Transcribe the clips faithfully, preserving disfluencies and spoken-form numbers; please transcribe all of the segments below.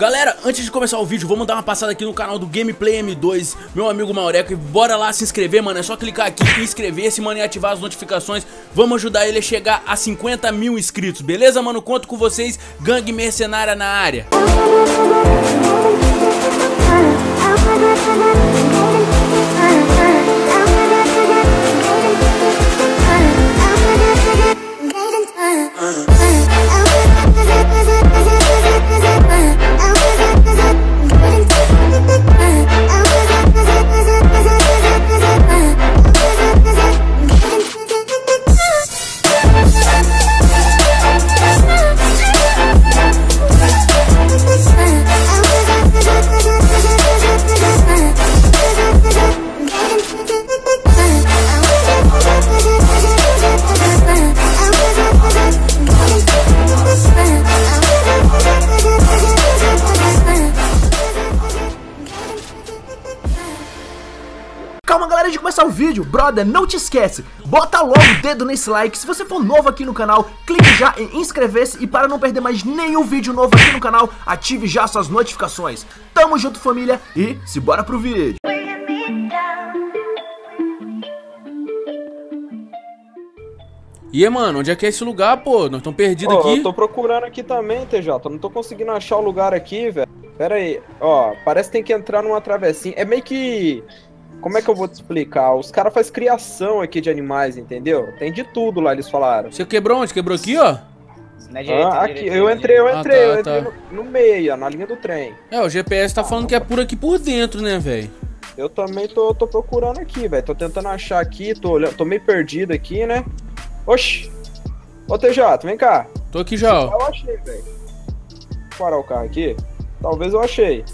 Galera, antes de começar o vídeo, vamos dar uma passada aqui no canal do Gameplay M dois, meu amigo Maureco, e bora lá se inscrever, mano. É só clicar aqui e inscrever-se, mano, e ativar as notificações. Vamos ajudar ele a chegar a cinquenta mil inscritos, beleza, mano? Conto com vocês, gangue mercenária na área. Calma, galera, de começar o vídeo, brother, não te esquece, bota logo o dedo nesse like. Se você for novo aqui no canal, clique já em inscrever-se. E para não perder mais nenhum vídeo novo aqui no canal, ative já suas notificações. Tamo junto, família, e se bora pro vídeo. E aí, mano, onde é que é esse lugar, pô? Nós estamos perdidos aqui. Eu tô procurando aqui também, T J, não tô conseguindo achar o lugar aqui, velho. Pera aí, ó, parece que tem que entrar numa travessinha. É meio que... Como é que eu vou te explicar? Os caras fazem criação aqui de animais, entendeu? Tem de tudo lá, eles falaram. Você quebrou onde? Quebrou aqui, ó? Na direita, ah, aqui, direita, eu entrei, eu entrei, ah, tá, eu entrei tá. no, no meio, ó, na linha do trem. É, o G P S tá falando que é por aqui por dentro, né, velho? Eu também tô, tô procurando aqui, velho. Tô tentando achar aqui, tô olhando, tô meio perdido aqui, né? Oxi! Ô T J, vem cá. Tô aqui já, ó. Eu achei, velho. Vou parar o carro aqui. Talvez eu achei.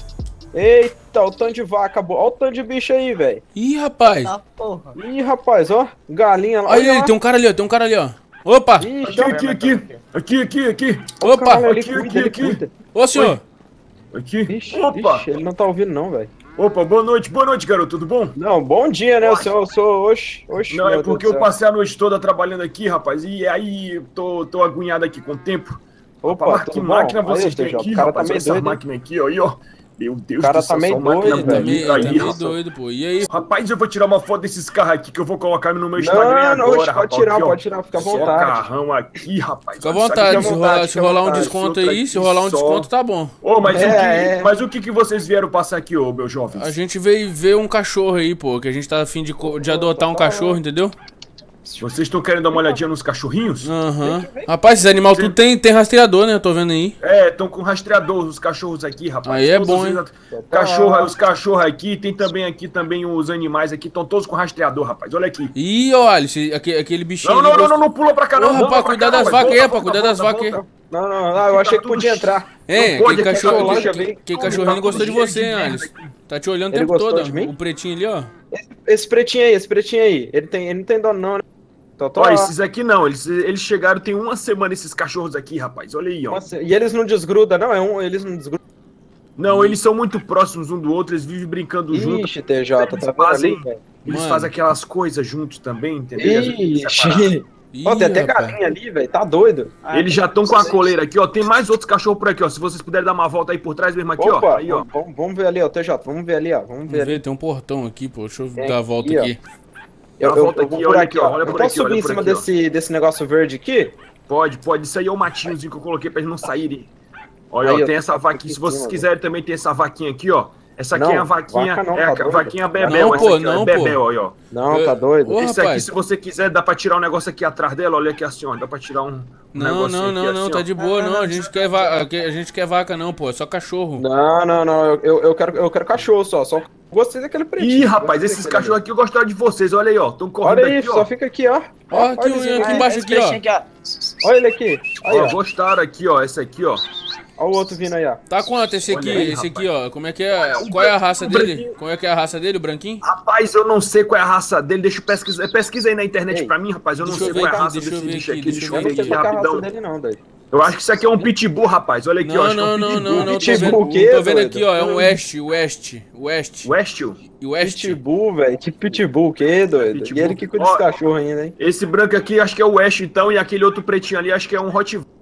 Eita, o tanto de vaca boa. Olha o tanto de bicho aí, velho. Ih, rapaz. Ah, porra. Ih, rapaz, ó. Galinha lá. Olha aí, tem um cara ali, ó. Tem um cara ali, ó. Opa! Ixi, aqui, aqui, aqui. Aqui, aqui, aqui. Opa! Caralho, aqui, cuida, aqui, aqui. Ô, senhor. Oi. Aqui. Ixi, Opa! ixi, ele não tá ouvindo, não, velho. Opa, boa noite, boa noite, garoto, tudo bom? Não, bom dia, né? O senhor, eu sou. Oxi, oxi. Não, é porque eu passei a noite toda trabalhando aqui, rapaz, e aí tô, tô agoniado aqui com o tempo. Opa, Opa, que máquina vocês têm aqui, cara rapaz? Tá meio Essa doido, máquina aqui, ó, aí, ó. Meu Deus do céu, do céu, tá meio doido, Tá meio, tá aí, meio rapaz. doido, pô. E aí? Rapaz, eu vou tirar uma foto desses carros aqui que eu vou colocar no meu Instagram não, não, agora, pode rapaz. tirar, aqui, pode tirar, fica à só vontade. carrão aqui, rapaz. Fica à vontade, se rolar, se rolar um vontade. desconto aí, se rolar um Só. desconto, tá bom. Ô, mas, É, o que, é. mas o que que vocês vieram passar aqui, ô, meus jovens? A gente veio ver um cachorro aí, pô, que a gente tá a fim de, co- de adotar um cachorro, entendeu? Vocês estão querendo dar uma olhadinha nos cachorrinhos? Aham. Rapaz, esses animais tudo tem, tem rastreador, né? Eu tô vendo aí. É, estão com rastreador os cachorros aqui, rapaz. Aí é Todos bom, os- hein? Cachorro, os cachorros aqui, tem também aqui também os animais aqui, estão todos com rastreador, rapaz. Olha aqui. Ih, ó, Alice, aquele, aquele bichinho. Não, não, ali não, gost- não, não pula pra cá, Ô, não. rapaz, Não, pra cuidar cá, das não, vacas aí, volta, rapaz, volta, cuidar das volta, vacas aí. volta. Não, não, não, eu achei que podia entrar. Hein, Não pode, aquele aqui, cachorro, ó, aquele, deixa eu ver. aquele cachorrinho Tá gostou de cheio você, de merda Alice. aqui. Tá te olhando o Ele tempo gostou todo, de mim? o pretinho ali, ó. Esse, esse pretinho aí, esse pretinho aí, ele, tem, ele não tem dono não, né? Tô, tô Ó, lá. esses aqui não, eles, eles chegaram tem uma semana, esses cachorros aqui, rapaz. Olha aí, ó. Nossa, e eles não desgrudam, não? É um, eles não desgrudam. Não, eles são muito próximos um do outro, eles vivem brincando juntos. Ixi, T J, Eles tá vendo fazem, ali, velho? eles Mano. fazem aquelas coisas juntos também, entendeu? Ixi. Ih, Ó, tem até rapaz. galinha ali, velho, tá doido. Eles já estão com a coleira aqui, ó. Tem mais outros cachorros por aqui, ó. Se vocês puderem dar uma volta aí por trás mesmo aqui, Opa, ó. Aí, ó. Vamos, vamos ver ali, ó, T J, vamos ver ali, ó. Vamos Vamos ver ali. ver, tem um portão aqui, pô. Deixa eu Tem dar a volta aqui, aqui. Eu, Dá uma eu, volta eu vou aqui, por olha aqui, aqui, ó, ó. olha Eu por posso aqui, subir olha em por cima aqui, ó. desse, desse negócio verde aqui? Pode, pode. Isso aí é o matinhozinho que eu coloquei pra eles não saírem. Olha, Aí, ó, ó, tem essa aqui vaquinha. em Se vocês cima, quiserem também tem essa vaquinha aqui, ó. Essa aqui Não, é a vaquinha, vaca não, é tá a doido. vaquinha Bebel. Não, essa pô, aqui, ó, não, é pô. Bebel, aí, ó. Não, Eu- tá doido. Ô, Esse aqui, rapaz. se você quiser, dá pra tirar um negócio aqui atrás dela. Olha aqui assim, ó. Dá pra tirar um, um Não, negocinho não, aqui, não, não, assim, tá ó. de boa, não. A gente quer vaca, a gente quer vaca não, pô. É só cachorro. Não, não, não, eu, eu, eu quero, eu quero cachorro só, só gostei daquele pretinho. Ih, rapaz, Gostei esses daquele cachorros aqui eu gostaram de vocês. Olha aí, ó. Estão correndo Olha aqui, isso, ó. só fica aqui, ó. Ó, aqui, olha um- esse- aqui embaixo, aqui, ó. Olha ele aqui. Aí, Ó, ó. gostaram aqui, ó. Esse aqui, ó. Olha o outro vindo aí, ó. Tá quanto esse aqui, Olha aí, esse rapaz. aqui, ó? Como é que é? Olha, o Qual é a branquinho, raça o dele? branquinho. Qual é que é a raça dele, o branquinho? Rapaz, eu não sei qual é a raça dele. Deixa eu pesquisar. Pesquisa aí na internet Ei, pra mim, rapaz. Eu não deixa sei eu ver qual é a aqui, raça deixa eu desse ver bicho aqui, aqui. deixa Deixa eu eu Eu ver não sei aqui qual é a raça rapidão. dele não, doido. Eu acho que isso aqui é um pitbull, rapaz. Olha aqui, ó. Não, Acho que é não, um não, pitbull. não, não, tô Pitbull vendo, o quê, tô vendo doido? aqui, ó, é um West, West, West, Westil. West. Pitbull, velho. Que pitbull, o quê, doido? Pitbull. E ele que cuida Ó, desse cachorro ainda, hein? Esse branco aqui acho que é o West, então, e aquele outro pretinho ali acho que é um Rottweiler.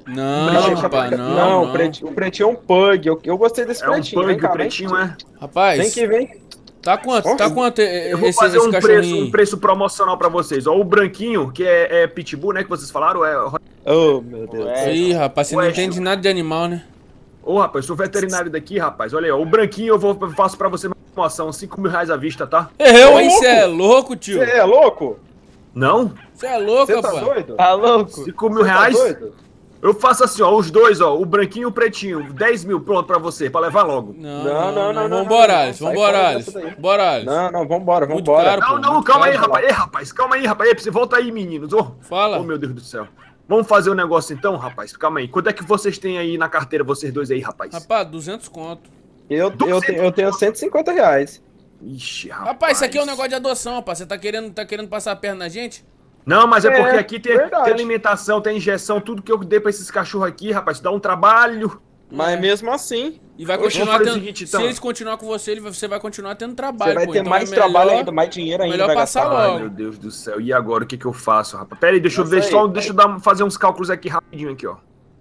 Não, Pretinho, rapaz, não, não, não. não. O, pretinho, o pretinho é um pug. Eu, eu gostei desse É um pretinho. pug, Vem cá, o vem. pretinho, é. Rapaz, Vem que vem. tá quanto? Tá quanto Eu vou esse, fazer esse um preço, cachorrinho? um preço promocional pra vocês. Ó, o branquinho, que é, é pitbull, né, que vocês falaram, é... Oh, meu Deus. Ué. Ih, rapaz, você não Ué, entende nada de animal, né? Ô, rapaz, eu sou veterinário daqui, rapaz. Olha aí, ó, o branquinho eu vou, faço pra você uma promoção, cinco mil reais à vista, tá? Eu, Ô, hein? Você louco. é louco, tio? Você é louco? Não? Você é louco, Você tá rapaz? doido? Tá louco? cinco mil Você tá reais? doido? Eu faço assim, ó, os dois, ó, o branquinho e o pretinho, dez mil, pronto pra você, pra levar logo. Não, Não, não, não, não, não, não, vambora, não, Alisson, não, sai vambora, fora Alisson. dessa daí. Bora, Alisson. Não, não, vambora, Muito vambora. caro, Não, pô, não, muito calma aí, caro. rapaz, ei, rapaz, calma aí, rapaz, ei, você volta aí, meninos, ô. Fala. Oh, meu Deus do céu. Vamos fazer um negócio então, rapaz, calma aí. Quanto é que vocês têm aí na carteira, vocês dois aí, rapaz? Rapaz, duzentos conto. Eu, eu, tenho, eu tenho cento e cinquenta reais. Ixi, rapaz. Rapaz, isso aqui é um negócio de adoção, rapaz. Você tá querendo, tá querendo passar a perna na gente? Não, mas é, É, porque aqui tem, verdade. tem alimentação, tem injeção, tudo que eu dei pra esses cachorros aqui, rapaz, dá um trabalho. Mas É. mesmo assim, E vai Oxe, continuar vamos fazer tendo. o seguinte, então. Se eles continuar com você, ele vai- você vai continuar tendo trabalho. você vai pô. ter Então mais é melhor- trabalho ainda, mais dinheiro ainda. melhor vai passar gastar. logo. Ai, meu Deus do céu. E agora, o que que eu faço, rapaz? Pera aí, deixa eu Mas ver aí, só, aí. deixa eu dar, fazer uns cálculos aqui rapidinho aqui, ó.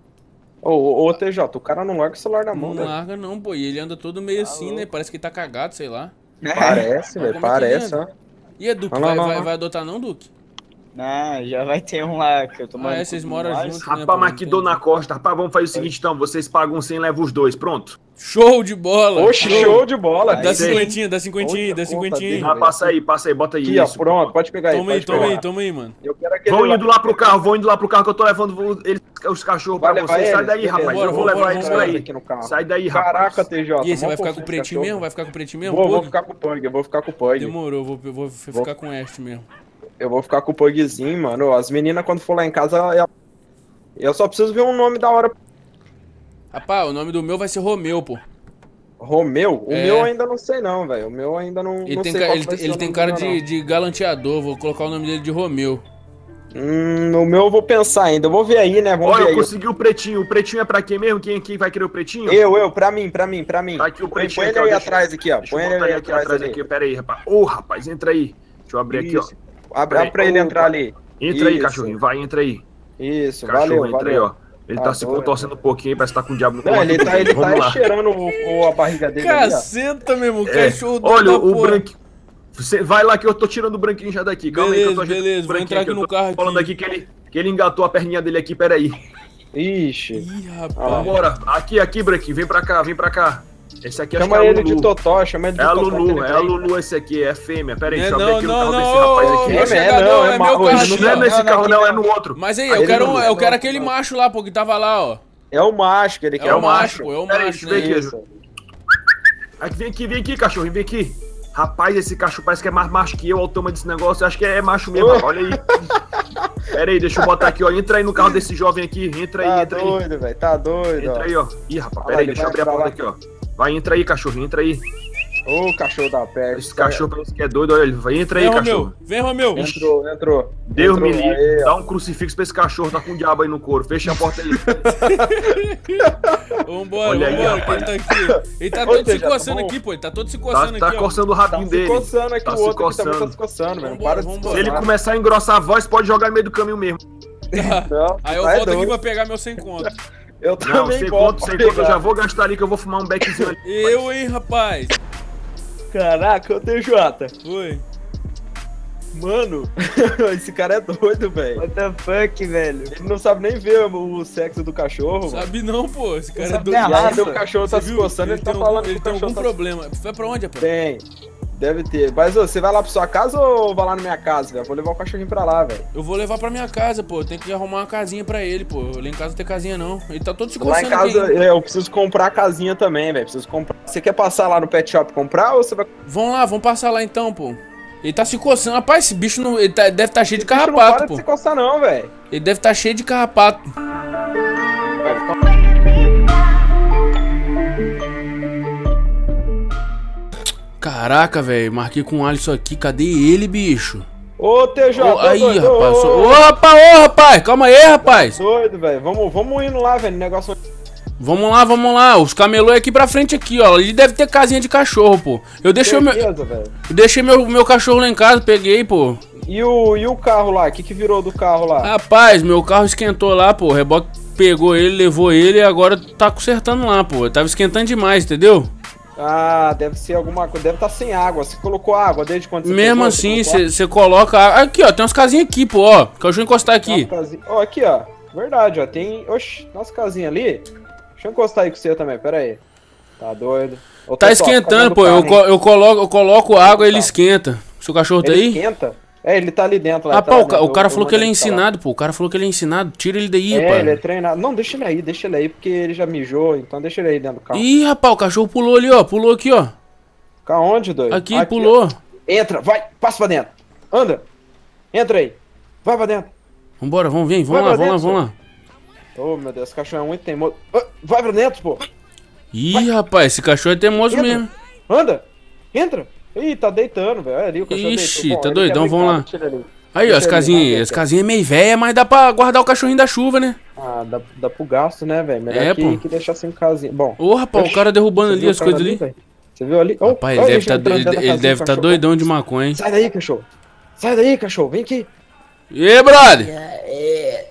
Ô, ô, ô, T J, o cara não larga o celular na mão, Não né? larga não, pô. E ele anda todo meio assim, né? Parece que ele tá cagado, sei lá. Parece, Olha velho, como é que ele parece, anda. ó. E a Duque, Não, não, vai, não, vai, não. vai adotar não, Duque? Não, já vai ter um lá que eu tô Ah, morando é, vocês com moram mais. juntos. né, Rapaz, pô? mas que dor na costa. Rapaz, vamos fazer o seguinte então, vocês pagam cem, leva os dois, pronto. Show de bola! Oxe, show de bola. Dá Aí sim. cinquentinha, dá cinquentinha, Outra dá conta cinquentinha. dele. Ah, passa aí, passa aí, bota aí. Aqui, ó, isso. pronto, pode pegar aí. Toma aí, pode toma pegar. aí, toma aí, mano. Eu quero aquele Vão indo lá pro carro, vão indo lá pro carro que eu tô levando vo- eles, os cachorros Vai pra levar vocês. Sai eles? daí, Beleza. rapaz. Bora, eu vou vambora, levar eles pra vambora. aí. aqui no carro. Sai daí, rapaz. Caraca, T J. E aí, você vai vamos ficar pôr com o esse pretinho cachorro. mesmo? Vai ficar com o pretinho mesmo? Vou, vou Pug? ficar com o Pug, eu vou ficar com o Pug. Demorou, eu vou, eu vou ficar com este mesmo. Eu vou ficar com o Pugzinho, mano. As meninas, quando for lá em casa, eu, eu só preciso ver um nome da hora. Rapaz, o nome do meu vai ser Romeu, pô. Romeu? O É. meu ainda não sei não, velho. O meu ainda não, Ele não tem, sei ca- qual ele, vai ser ele o tem nome cara do meu, de, de galanteador, vou colocar o nome dele de Romeu. não. Hum, o meu eu vou pensar ainda. Eu vou ver aí, né? Vamos Olha, ver eu aí. consegui o pretinho. O pretinho é pra quem mesmo? Quem, quem vai querer o pretinho? Eu, eu, pra mim, pra mim, pra mim. Tá aqui o Põe, pretinho põe aqui, ele ó, aí deixa- atrás aqui, ó. Deixa eu Põe ele botar aí ele aqui atrás atrás ali. aqui. Pera aí, rapaz. Ô, rapaz, entra aí. Deixa eu abrir aqui, ó. Isso. Abre, Peraí. abre pra ele Opa. entrar ali. Entra aí, Isso. cachorrinho. Vai, entra aí. Isso, Cachorro, valeu, entra valeu. aí, ó. Ele tá, Tá se doido. contorcendo um pouquinho, parece que tá com o diabo no Não, corpo. ele tá, ele Vamos tá lá. cheirando o, o- a barriga dele ali, ó. Caceta, meu irmão, É. cachorro do Olha, da o porra. branquinho. Você vai lá que eu tô tirando o branquinho já daqui. Calma aí que eu tô Beleza, ajeitando beleza, o vou branquinho entrar aqui eu no tô carro falando aqui. aqui que ele, que ele engatou a perninha dele aqui, peraí. Ixi. Ih, Ah, rapaz. Vambora. Aqui, aqui, branquinho. Vem pra cá, vem pra cá. Esse aqui acho que é Chama a ele Lulu. de Totó, chama ele de É a Totó. que Lulu, ele é a vem. Lulu esse aqui, é fêmea. Pera aí, Não, deixa eu abrir aqui no não, carro não, desse não, rapaz ô, aqui. meu É, chegador, não, é é meu marrom, carro isso aqui, Não é ó. nesse Não, carro, aqui não, não. é no outro. Mas aí, Aí eu quero, ele um- não- eu quero não, aquele não. macho lá, pô, que tava lá, ó. É o macho que ele quer. É o o macho. macho, pô, é o Pera aí, macho, deixa eu ver né? aqui. Isso. Aqui, vem aqui, vem aqui, cachorrinho, vem aqui. Rapaz, esse cachorro parece que é mais macho que eu, olha o tamanho desse negócio. Eu acho que é macho mesmo, Oh. rapaz, olha aí. Pera aí, deixa eu botar aqui, ó. Entra aí no carro desse jovem aqui. Entra aí, Tá entra aí. doido, velho. Tá doido, Entra ó. aí, ó. Ih, rapaz, Ah, pera aí, ele deixa eu vai abrir a pra porta lá. aqui, ó. Vai, entra aí, cachorrinho, entra aí. Ô, cachorro da perna. Esse cachorro parece que é doido, olha ele. Vai, entra aí, Vem, cachorro. Romeu, vem, Romeu. Entrou, entrou. Deus Entrou, me livre. aí, ó. Dá um crucifixo pra esse cachorro, tá com o diabo aí no couro. Fecha a porta aí. Vambora, Olha aí, vambora, que rapaz. ele tá aqui. ó. Ele tá Ô, todo Zé, se já tá coçando bom? aqui, pô. Ele tá todo se Tá, coçando tá aqui, ó. coçando o Tá rabinho se dele. coçando aqui, Tá o se outro aqui também tá coçando. se coçando, velho. Vambora, Para de se vambora. Se ele coçar. começar a engrossar a voz, pode jogar no meio do caminho mesmo. Não, Aí eu tá volto aqui doido. pra pegar meu sem conto. Eu Não, também sem volto conto, sem pra conto, eu pegar. já vou gastar ali que eu vou fumar um beckzinho ali. Eu, hein, rapaz. Caraca, ô T J. Oi. Mano, esse cara é doido, velho. What the fuck, velho? Ele não sabe nem ver o, o sexo do cachorro, mano. Sabe não, pô. Esse cara é Sabe doido. nem a E ainda raça. o cachorro tá Você se viu? coçando, ele, tá tem falando algum, que ele o tem cachorro algum tá... problema. Vai pra onde, rapaz? Tem. Deve ter. Mas ô, você vai lá pra sua casa ou vai lá na minha casa, velho? Vou levar o cachorrinho pra lá, velho. Eu vou levar pra minha casa, pô. Eu tenho que arrumar uma casinha pra ele, pô. Lá em casa não tem casinha, não. Ele tá todo se Lá em coçando aqui. casa, é, eu preciso comprar a casinha também, velho. Preciso comprar. Você quer passar lá no pet shop comprar ou você vai. Vamos lá, vamos passar lá então, pô. Ele tá se coçando. Rapaz, esse bicho não, ele tá- deve estar tá cheio de Esse bicho não carrapato, para pô. de se coçar, não, velho. Ele deve estar tá cheio de carrapato. Vai ficar- Caraca, velho. Marquei com o Alisson aqui. Cadê ele, bicho? Ô, T J, Ô, aí, doido, rapaz. ô, Ô, ô, ô, rapaz, ô, rapaz. Calma aí, rapaz. doido, velho. Vamos, vamos indo lá, velho. Negócio. Vamos lá, vamos lá. Os camelô é aqui pra frente aqui, ó. Ele deve ter casinha de cachorro, pô. Eu deixei, o meu, Certeza, velho. eu deixei meu, meu cachorro lá em casa, peguei, pô. E o, e o carro lá? O que, que virou do carro lá? Rapaz, meu carro esquentou lá, pô. O reboque pegou ele, levou ele e agora tá consertando lá, pô. Tava esquentando demais, entendeu? Ah, deve ser alguma coisa. Deve estar sem água. Você colocou água desde quando você Mesmo pegou, assim, você você coloca... Aqui, ó, tem umas casinhas aqui, pô, ó. Deixa eu encostar aqui. Ó, aqui, ó. Verdade, ó. Tem... Oxi, nossa casinha ali. Deixa eu encostar aí com você também, pera aí. Tá doido. Ô, Tá Totó, esquentando, fica pô. dentro Eu, do co carro, eu, coloco, eu coloco água e ele esquenta. Seu cachorro tá ele aí? esquenta? É, ele tá ali dentro. Lá, Ah, tá pô, lá o, ca- dentro, o cara eu- falou eu que ele é mandei ele ensinado, pô. O cara falou que ele é ensinado. Tira ele daí, falar. É, rapaz. ele é treinado. Não, deixa ele aí, deixa ele aí, porque ele já mijou, então deixa ele aí dentro do carro. Ih, rapaz, o cachorro pulou ali, ó. Pulou aqui, ó. Fica onde, doido? Aqui, pulou. ó. Entra, vai, passa pra dentro. Anda. Entra aí. Vai pra dentro. Vambora, vamos, vem. Vamos Vai lá, pra vamos lá, dentro, vamos lá. Ô, meu Deus, esse cachorro é muito teimoso. Ah, vai pra dentro, pô. Ih, rapaz, esse cachorro é teimoso Entra. mesmo. Anda. Entra. Ih, tá deitando, velho. Olha ali o cachorro Ixi, deitou. Bom, tá ele doidão, quer vamos deitar, lá. deixa ele ali. Aí, ó, Deixa as ele, vai, casinhas, as vai, casinhas é meio velha, mas dá pra guardar o cachorrinho da chuva, né? Ah, dá, dá pro gasto, né, velho? Melhor É, que, pô. que deixar sem casinha. Bom. Ô, rapaz, o Oxi, cara derrubando você ali viu as o cara coisas ali. velho? Você viu ali? Oh, Rapaz, ele olha deve tá, entrando ele, dentro da ele casinha, deve tá cachorro. doidão de maconha, hein? Sai daí, cachorro. Sai daí, cachorro. Vem aqui. E aí, brother? É,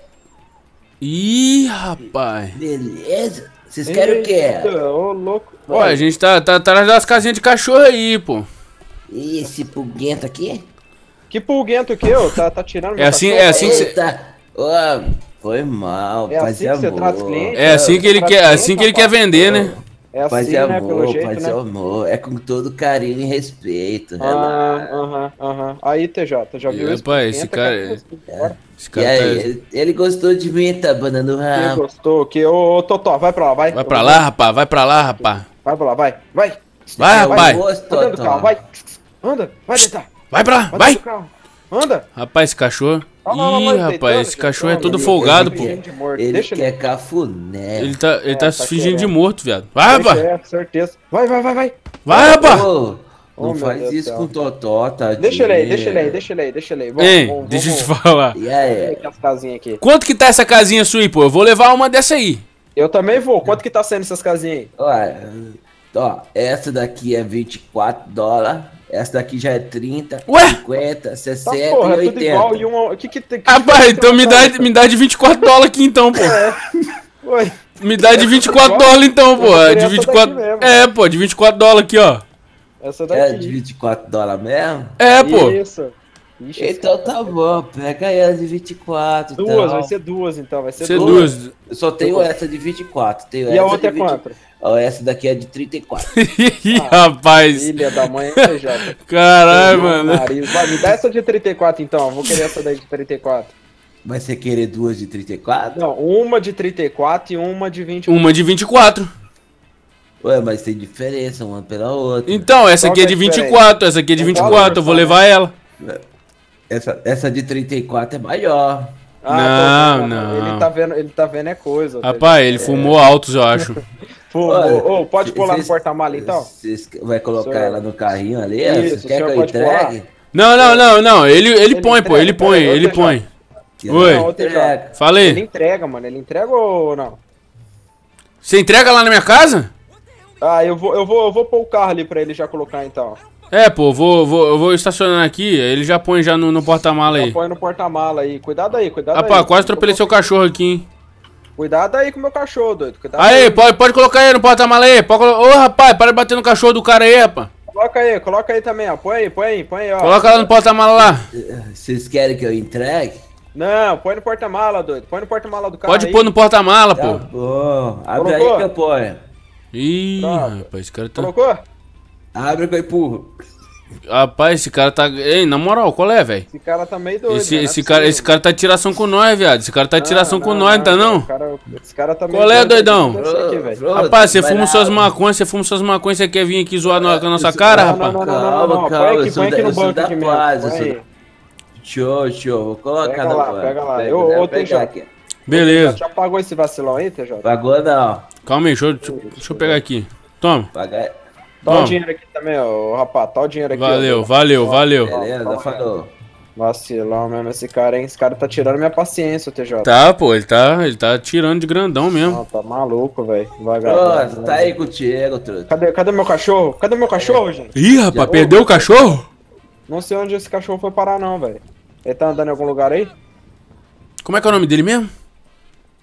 Ih, rapaz. beleza? Vocês querem o quê? Eita, Ô, louco. Ó, a gente tá, tá atrás das casinhas de cachorro aí, pô. E esse pulguento aqui? Que pulguento que eu? Tá, tá tirando meu É assim, cachorro? é assim que você... Eita! Ó, foi mal, É paz assim e que você amor. trata os clientes? É assim que ele quer, assim que ele quer vender, né? É Paz assim, e né? amor, Pelo jeito, paz e né? amor. É com todo carinho e respeito. relaxa. Ah, aham, aham. Aí, T J, já viu E, isso? rapaz, esse Entra, cara- que é assim, bora. Esse E cara aí, tá... ele, ele gostou de mim, tá banando o Quem rabo. gostou? Que, ô, ô, Totó, vai pra lá, vai. Vai pra lá, rapaz, vai pra lá, rapaz. Vai pra lá, vai, vai. Vai, rapaz. Gosto, Anda do Totó. carro, vai. Anda, vai deitar. Vai pra lá, Vai. vai. dentro do carro. Anda. Rapaz, esse cachorro... Olha lá, olha lá, Ih, ele rapaz, deitando, esse gente. cachorro é Olha, todo ele- folgado, ele pô. quer- de morto. Ele Deixa quer cafuné. Ele tá, ele tá É, se tá fingindo de querendo. morto, viado. Vai, Deixa, rapaz. é, certeza. Vai, vai, vai, vai. Vai, rapaz. Ô, Oh, não meu faz Deus do isso céu. com o Totó, tá? Deixa ele aí, deixa ele aí, deixa ele aí, deixa ele aí. Vamos, Hein, vamos, deixa eu te vamos. falar. E aí? Aqui as casinhas aqui. Quanto que tá essa casinha sua aí, pô? Eu vou levar uma dessa aí. Eu também vou. Quanto que tá sendo essas casinhas aí? Olha, ó, essa daqui é vinte e quatro dólares, essa daqui já é trinta, Ué? cinquenta, Tá, sessenta porra, e é tudo igual. E oitenta. uma... O que que tem... que Rapaz, diferença então tem me uma dá, outra? me dá de vinte e quatro dólares aqui então, pô. Oi. Me dá de vinte e quatro dólares então, pô. Eu vou De querer vinte e essa quatro... daqui mesmo. É, pô, de vinte e quatro dólares aqui, ó. Essa É daqui. de vinte e quatro dólares mesmo? É, pô. Isso. Ixi, esse Então cara- tá bom, pega essa de vinte e quatro. Duas, então. vai ser duas então, vai ser Ser duas. duas. Eu só tenho essa de vinte e quatro. Tenho E a essa outra é de vinte... quanto? Ó, essa daqui é de trinta e quatro. Ih, rapaz. Filha da mãe, hein, já. Caralho, mano. Nariz. Vai, me dá essa de trinta e quatro então, eu vou querer essa daí de trinta e quatro. Mas você querer duas de trinta e quatro? Não, uma de trinta e quatro e uma de vinte e quatro. Uma de vinte e quatro. Ué, mas tem diferença uma pela outra. Então, essa Qual aqui é que é de a vinte e quatro, essa aqui é de É vinte e igual quatro, eu vou levar ela. Essa, essa de trinta e quatro é maior. Ah, tô Não, vendo. não. Ele tá vendo, ele tá vendo é coisa. ou Rapaz, seja, ele fumou altos, eu acho. Pô, Olha, ô, ô, pode pular no vocês- porta-mala então? Vocês vai colocar Senhor. ela no carrinho ali? Isso, Você quer que o senhor eu pode entregue? Não, não, não, não. Ele, ele, Ele põe, pô, entrega, ele põe, peraí, ele outra põe. Que Oi. não Não, outra entrega. Ele Falei. entrega, mano. Ele entrega ou não? Você entrega lá na minha casa? Ah, eu vou, eu vou, eu vou pôr o carro ali pra ele já colocar então. É, pô, vou, vou, eu vou estacionar aqui, ele já põe já no, no porta-mala aí. Põe no porta-mala aí. Cuidado aí, cuidado aí. Rapaz, quase atropelei seu cachorro aqui, hein. Cuidado aí com o meu cachorro, doido. Cuidado Aí, pode, pode colocar aí no porta-mala aí. Pode colo... Ô, rapaz, para de bater no cachorro do cara aí, rapaz. Coloca aí, coloca aí também, ó. Põe aí, põe aí, põe aí, ó. Coloca lá no porta-mala lá. Vocês querem que eu entregue? Não, põe no porta-mala, doido. Põe no porta-mala do carro Pode aí. pôr no porta-mala, Tá pô. bom. Abre Colocou? aí que eu ponho. Ih, Pronto. rapaz, esse cara tá... Colocou? Abre que eu empurro. Rapaz, esse cara tá... Ei, na moral, qual é, velho? Esse cara tá meio doido. Esse, né? esse, Não é cara, possível. esse cara tá de tiração com nós, viado. Esse cara tá de tiração com nós, não tá não? o cara- esse cara tá meio Qual é, doido, doidão? deve ser aqui, velho. Pronto, Rapaz, você vai fuma lá. suas maconhas, você fuma suas maconhas, você quer vir aqui zoar no- com a nossa cara, Não, rapaz? não, não, não, não, não. Calma, Põe calma, aqui, eu sou põe aqui da- no eu sou banco da aqui mesmo. paz, eu Põe sou aí. da- Show, show. Vou colocar Pega no lá, banco. pega lá. Pega, Eu- vou ô, pegar Tejão. aqui. Beleza. Já pagou esse vacilão aí, T J? Pagou não. Calma aí, deixa eu, deixa eu- deixa eu pegar aqui. Toma. Paga... Tá o Vamos. dinheiro aqui também, ó, rapaz. Tá o dinheiro aqui. ó. Valeu, valeu, valeu. Beleza, falou. Vacilão mesmo esse cara, hein? Esse cara tá tirando minha paciência, o T J. Tá, pô, ele tá, ele tá tirando de grandão mesmo. Não, tá maluco, velho. Vagabundo. Pronto, tá aí contigo, truta. Cadê, cadê meu cachorro? Cadê meu cachorro, gente? Ih, rapaz, perdeu o cachorro? Não sei onde esse cachorro foi parar, não, velho. Ele tá andando em algum lugar aí? Como é que é o nome dele mesmo?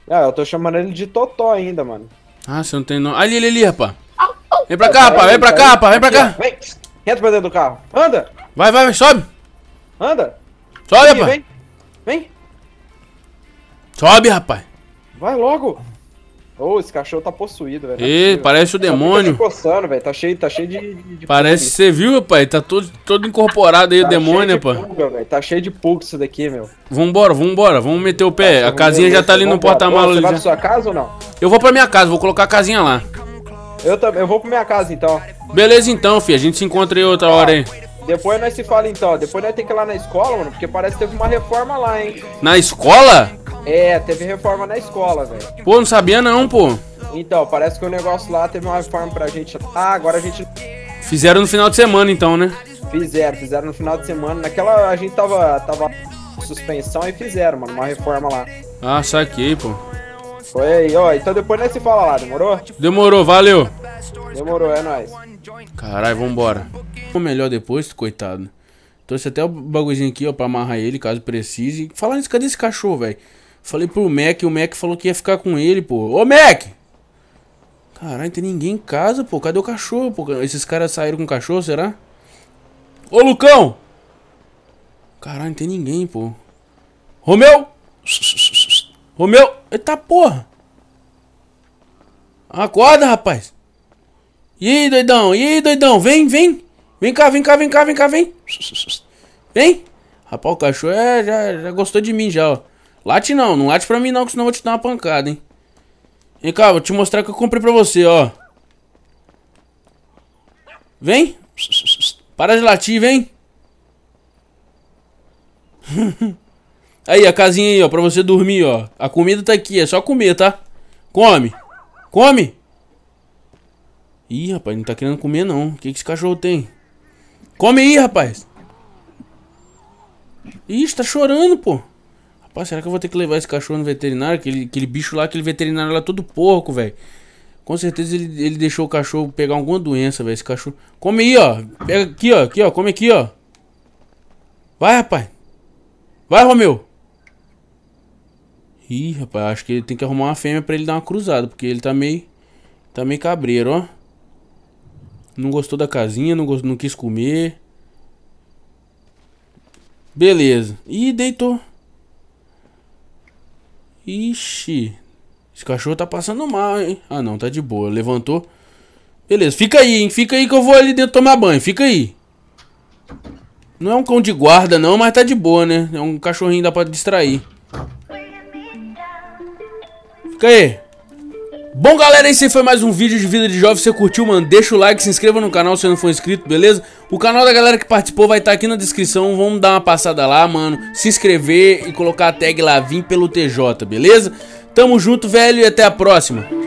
Ah, eu tô chamando ele de Totó ainda, mano. Ah, você não tem nome. Ali, ali, ali, rapaz. Vem pra cá, rapaz. Vem pra cá, rapaz. Vem pra cá. Vem. Entra pra dentro do carro. Anda. Vai, vai, vai. Sobe. Anda. Sobe, Aqui, rapaz. vem. Vem. Sobe, rapaz. Vai logo. Ô, oh, esse cachorro tá possuído, velho. Ê, parece o demônio. Tá coçando, velho. Tá cheio, tá cheio de... de Parece, pulga. você viu, rapaz? Tá todo, todo incorporado aí, Tá o demônio, cheio de rapaz. pulga, velho. Tá cheio de pulga isso daqui, meu. Vambora, vambora. Vamos meter o pé. A casinha já tá ali no porta-malas. Você vai já. pra sua casa ou não? Eu vou pra minha casa, vou colocar a casinha lá. Eu também. Eu vou pra minha casa, então. Beleza então, filho. A gente se encontra aí outra hora aí. Depois nós se fala, então. Depois nós temos que ir lá na escola, mano. Porque parece que teve uma reforma lá, hein. Na escola? É, teve reforma na escola, velho. Pô, não sabia não, pô. Então, parece que o negócio lá teve uma reforma pra gente. Ah, agora a gente... Fizeram no final de semana então, né? Fizeram, fizeram no final de semana. Naquela, a gente tava, tava em suspensão e fizeram, mano, uma reforma lá. Ah, saquei, pô. Foi aí, ó. Então depois nós se fala lá, demorou? Demorou, valeu. Demorou, é nóis. Caralho, vambora. O melhor depois, coitado. Trouxe até o bagulhozinho aqui, ó, pra amarrar ele, caso precise. Falar nisso, cadê esse cachorro, velho? Falei pro Mac, o Mac falou que ia ficar com ele, pô. Ô, Mac! Caralho, não tem ninguém em casa, pô. Cadê o cachorro, pô? Esses caras saíram com o cachorro, será? Ô, Lucão! Caralho, não tem ninguém, pô. Romeu! Romeu! Eita porra! Acorda, rapaz! E aí, doidão? E aí, doidão? Vem, vem! Vem cá, vem cá, vem cá, vem cá, vem! Vem! Rapaz, o cachorro é, já, já gostou de mim já, ó. Late não, não late pra mim não, que senão eu vou te dar uma pancada, hein. Vem cá, vou te mostrar o que eu comprei pra você, ó. Vem! Para de latir, vem! Aí, a casinha aí, ó, pra você dormir, ó. A comida tá aqui, é só comer, tá? Come! Come! Ih, rapaz, não tá querendo comer, não. O que que esse cachorro tem? Come aí, rapaz! Ih, tá chorando, pô. Rapaz, será que eu vou ter que levar esse cachorro no veterinário? Aquele, aquele bicho lá, aquele veterinário lá todo porco, velho. Com certeza ele, ele deixou o cachorro pegar alguma doença, velho. Esse cachorro... Come aí, ó. Pega aqui, ó. Aqui, ó. Come aqui, ó. Vai, rapaz. Vai, Romeu. Ih, rapaz, acho que ele tem que arrumar uma fêmea pra ele dar uma cruzada. Porque ele tá meio... Tá meio cabreiro, ó. Não gostou da casinha, não, gostou, não quis comer. Beleza. Ih, deitou. Ixi. Esse cachorro tá passando mal, hein? Ah, não, tá de boa. Levantou. Beleza, fica aí, hein? Fica aí que eu vou ali dentro tomar banho. Fica aí. Não é um cão de guarda, não, mas tá de boa, né? É um cachorrinho, dá pra distrair. Fica aí. Bom, galera, esse foi mais um vídeo de Vida de Jovem. Se você curtiu, mano, deixa o like, se inscreva no canal se você não for inscrito, beleza? O canal da galera que participou vai estar aqui na descrição. Vamos dar uma passada lá, mano. Se inscrever e colocar a tag lá, vim pelo T J, beleza? Tamo junto, velho, e até a próxima.